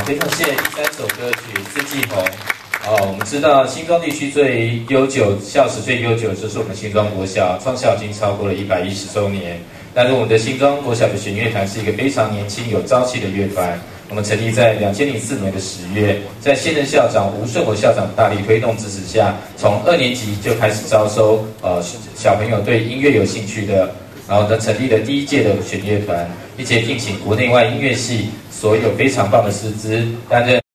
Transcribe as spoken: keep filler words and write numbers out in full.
非常谢谢第三首歌曲《四季红》。哦，我们知道新庄地区最悠久、校史最悠久的就是我们新庄国小，创校已经超过了一百一十周年。但是我们的新庄国小的弦乐团是一个非常年轻、有朝气的乐团。我们成立在两千零四年的十月，在现任校长吴顺火校长大力推动支持下，从二年级就开始招收呃小朋友对音乐有兴趣的，然后呢成立了第一届的弦乐团，并且聘请国内外音乐系所有非常棒的师资担任。